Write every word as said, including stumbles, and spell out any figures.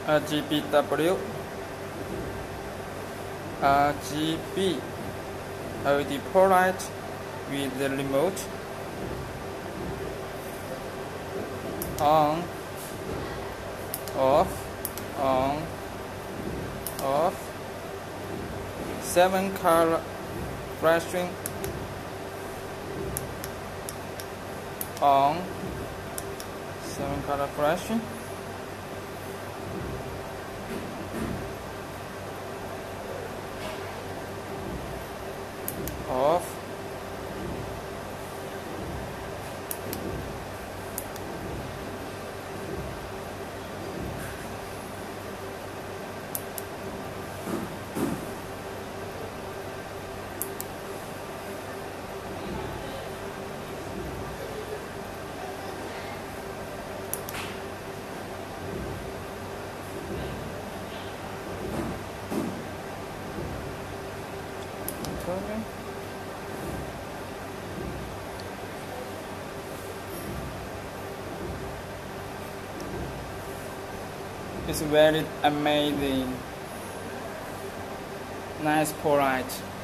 R G B W, R G B L E D port light with the remote, on, off, on, off, seven color flashing, on, seven color flashing, off, okay. It's very amazing, nice port light.